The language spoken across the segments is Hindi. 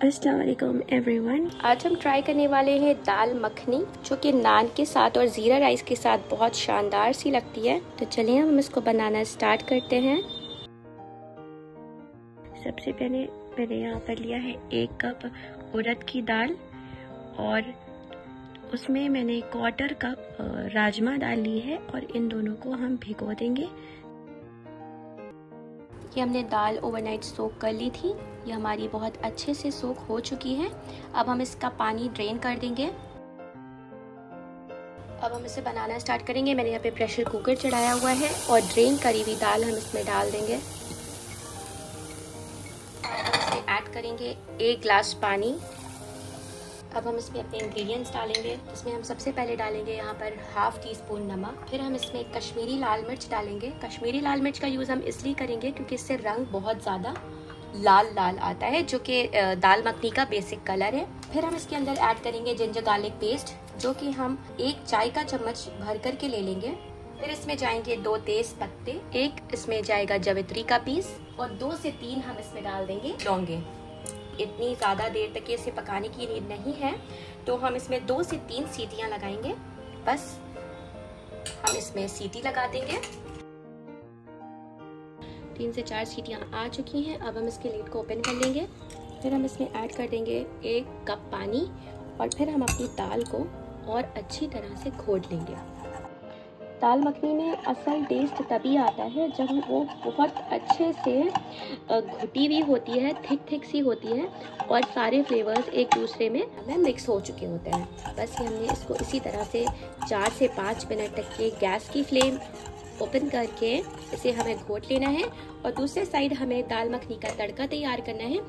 अस्सलाम वालेकुम एवरीवन। आज हम ट्राई करने वाले हैं दाल मखनी, जो कि नान के साथ और ज़ीरा राइस के साथ बहुत शानदार सी लगती है। तो चलिए हम इसको बनाना स्टार्ट करते हैं। सबसे पहले मैंने यहाँ पर लिया है 1 कप उड़द की दाल और उसमें मैंने 1/4 कप राजमा दाल ली है और इन दोनों को हम भिगो देंगे। ये हमने दाल ओवरनाइट सोक कर ली थी। ये हमारी बहुत अच्छे से सोक हो चुकी है। अब हम इसका पानी ड्रेन कर देंगे। अब हम इसे बनाना स्टार्ट करेंगे। मैंने यहाँ पे प्रेशर कुकर चढ़ाया हुआ है और ड्रेन करी हुई दाल हम इसमें डाल देंगे। इसमें ऐड करेंगे 1 गिलास पानी। अब हम इसमें अपने इंग्रेडिएंट्स डालेंगे। इसमें हम सबसे पहले डालेंगे यहाँ पर 1/2 टीस्पून नमक। फिर हम इसमें कश्मीरी लाल मिर्च डालेंगे। कश्मीरी लाल मिर्च का यूज़ हम इसलिए करेंगे क्योंकि इससे रंग बहुत ज़्यादा लाल लाल आता है, जो कि दाल मखनी का बेसिक कलर है। फिर हम इसके अंदर ऐड करेंगे जिंजर गार्लिक पेस्ट, जो कि हम 1 चाय का चम्मच भर करके ले लेंगे। फिर इसमें जाएंगे 2 तेज पत्ते, 1 इसमें जाएगा जवित्री का पीस और 2 से 3 हम इसमें डाल देंगे लौंगे। इतनी ज़्यादा देर तक इसे पकाने की नीड नहीं है, तो हम इसमें 2 से 3 सीटियाँ लगाएंगे। बस हम इसमें सीटी लगा देंगे। 3 से 4 सीटियाँ आ चुकी हैं। अब हम इसके लीड को ओपन कर लेंगे। फिर हम इसमें ऐड कर देंगे 1 कप पानी और फिर हम अपनी दाल को और अच्छी तरह से घोट लेंगे। दाल मखनी में असल टेस्ट तभी आता है जब वो बहुत अच्छे से घुटी हुई होती है, थिक सी होती है और सारे फ्लेवर्स एक दूसरे में मिक्स हो चुके होते हैं। बस ये हमने इसको इसी तरह से 4 से 5 मिनट तक के गैस की फ्लेम ओपन करके इसे हमें घोट लेना है और दूसरे साइड हमें दाल मखनी का तड़का तैयार करना है,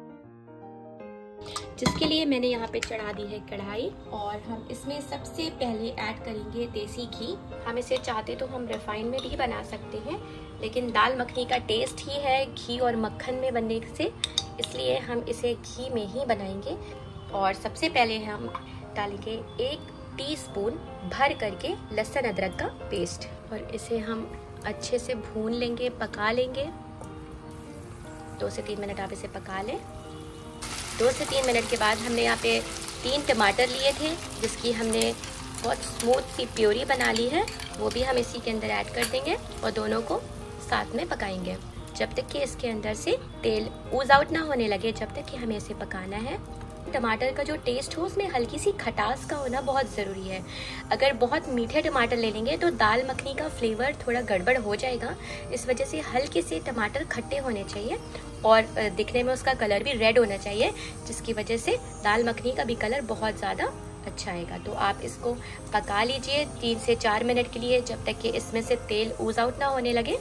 जिसके लिए मैंने यहाँ पे चढ़ा दी है कढ़ाई और हम इसमें सबसे पहले ऐड करेंगे देसी घी। हम इसे चाहते तो हम रिफाइन में भी बना सकते हैं, लेकिन दाल मखनी का टेस्ट ही है घी और मक्खन में बनने से, इसलिए हम इसे घी में ही बनाएंगे। और सबसे पहले हम डालेंगे 1 टीस्पून भर करके लहसुन अदरक का पेस्ट और इसे हम अच्छे से भून लेंगे, पका लेंगे। 2 से 3 मिनट आप इसे पका लें। 2 से 3 मिनट के बाद हमने यहाँ पे 3 टमाटर लिए थे, जिसकी हमने बहुत स्मूथ सी प्योरी बना ली है। वो भी हम इसी के अंदर ऐड कर देंगे और दोनों को साथ में पकाएंगे जब तक कि इसके अंदर से तेल ऊज आउट ना होने लगे, जब तक कि हमें इसे पकाना है। टमाटर का जो टेस्ट हो उसमें हल्की सी खटास का होना बहुत ज़रूरी है। अगर बहुत मीठे टमाटर ले लेंगे तो दाल मखनी का फ्लेवर थोड़ा गड़बड़ हो जाएगा। इस वजह से हल्के से टमाटर खट्टे होने चाहिए और दिखने में उसका कलर भी रेड होना चाहिए, जिसकी वजह से दाल मखनी का भी कलर बहुत ज़्यादा अच्छा आएगा। तो आप इसको पका लीजिए 3 से 4 मिनट के लिए, जब तक कि इसमें से तेल ऊज आउट ना होने लगे।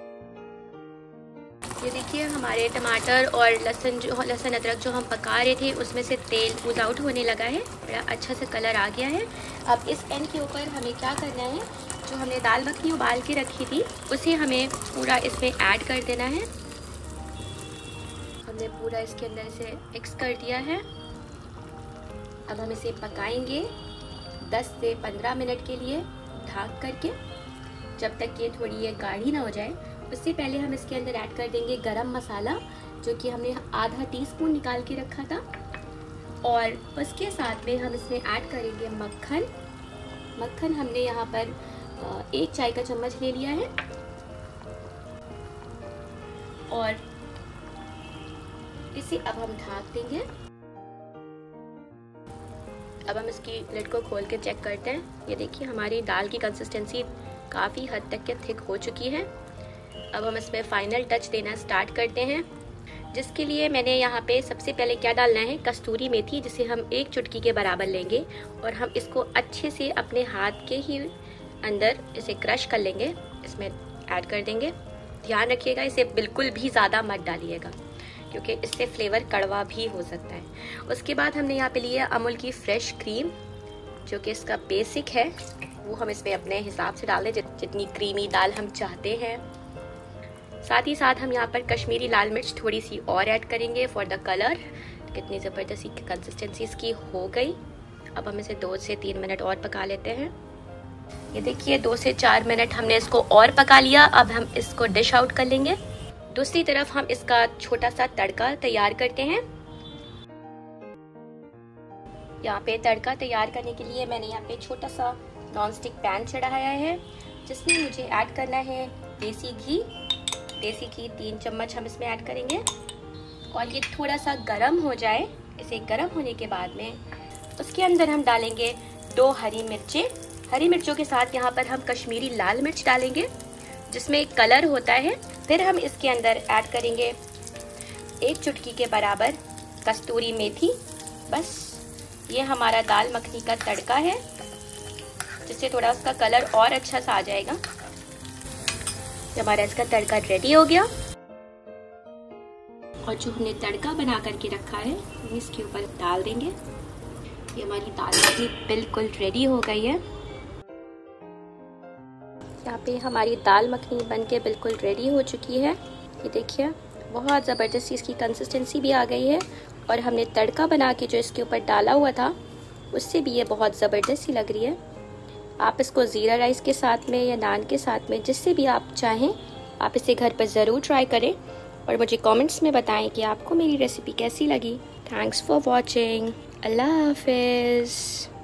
ये देखिए हमारे टमाटर और लहसुन अदरक जो हम पका रहे थे उसमें से तेल ऊज आउट होने लगा है, बड़ा अच्छा से कलर आ गया है। अब इस एंड के ऊपर हमें क्या करना है, जो हमने दाल मखनी उबाल के रखी थी उसे हमें पूरा इसमें ऐड कर देना है। हमने पूरा इसके अंदर से मिक्स कर दिया है। अब हम इसे पकाएंगे 10 से 15 मिनट के लिए ढक करके, जब तक ये थोड़ी ये गाढ़ी ना हो जाए। उससे पहले हम इसके अंदर ऐड कर देंगे गरम मसाला, जो कि हमने आधा टीस्पून निकाल के रखा था, और उसके साथ में हम इसमें ऐड करेंगे मक्खन। मक्खन हमने यहाँ पर 1 चाय का चम्मच ले लिया है और इसे अब हम ढक देंगे। अब हम इसकी लिड को खोल के चेक करते हैं। ये देखिए हमारी दाल की कंसिस्टेंसी काफ़ी हद तक के थिक हो चुकी है। अब हम इसमें फाइनल टच देना स्टार्ट करते हैं, जिसके लिए मैंने यहाँ पे सबसे पहले क्या डालना है, कस्तूरी मेथी, जिसे हम 1 चुटकी के बराबर लेंगे और हम इसको अच्छे से अपने हाथ के ही अंदर इसे क्रश कर लेंगे, इसमें ऐड कर देंगे। ध्यान रखिएगा इसे बिल्कुल भी ज़्यादा मत डालिएगा, क्योंकि इससे फ्लेवर कड़वा भी हो सकता है। उसके बाद हमने यहाँ पे लिया अमूल की फ्रेश क्रीम, जो कि इसका बेसिक है, वो हम इसमें अपने हिसाब से डाल दें, जितनी क्रीमी दाल हम चाहते हैं। साथ ही साथ हम यहाँ पर कश्मीरी लाल मिर्च थोड़ी सी और ऐड करेंगे फॉर द कलर। कितनी ज़बरदस्त कंसिस्टेंसी इसकी हो गई। अब हम इसे 2 से 3 मिनट और पका लेते हैं। ये देखिए 2 से 4 मिनट हमने इसको और पका लिया। अब हम इसको डिश आउट कर लेंगे। दूसरी तरफ हम इसका छोटा सा तड़का तैयार करते हैं। यहाँ पे तड़का तैयार करने के लिए मैंने यहाँ पे छोटा सा नॉन स्टिक पैन चढ़ाया है, जिसमें मुझे ऐड करना है देसी घी। देसी घी 3 चम्मच हम इसमें ऐड करेंगे और ये थोड़ा सा गरम हो जाए। इसे गरम होने के बाद में उसके अंदर हम डालेंगे 2 हरी मिर्चें। हरी मिर्चों के साथ यहाँ पर हम कश्मीरी लाल मिर्च डालेंगे, जिसमें एक कलर होता है। फिर हम इसके अंदर ऐड करेंगे 1 चुटकी के बराबर कस्तूरी मेथी। बस ये हमारा दाल मखनी का तड़का है, जिससे थोड़ा उसका कलर और अच्छा सा आ जाएगा। हमारा इसका तड़का रेडी हो गया और जो हमने तड़का बना करके रखा है हम इसके ऊपर डाल देंगे। ये हमारी दाल मखनी बिल्कुल रेडी हो गई है। यहाँ पे हमारी दाल मखनी बनके बिल्कुल रेडी हो चुकी है। ये देखिए बहुत ज़बरदस्त इसकी कंसिस्टेंसी भी आ गई है और हमने तड़का बना के जो इसके ऊपर डाला हुआ था उससे भी ये बहुत ज़बरदस्त सी लग रही है। आप इसको ज़ीरा राइस के साथ में या नान के साथ में जिससे भी आप चाहें आप इसे घर पर ज़रूर ट्राई करें और मुझे कमेंट्स में बताएं कि आपको मेरी रेसिपी कैसी लगी। Thanks for watching. अल्लाह हाफिज़।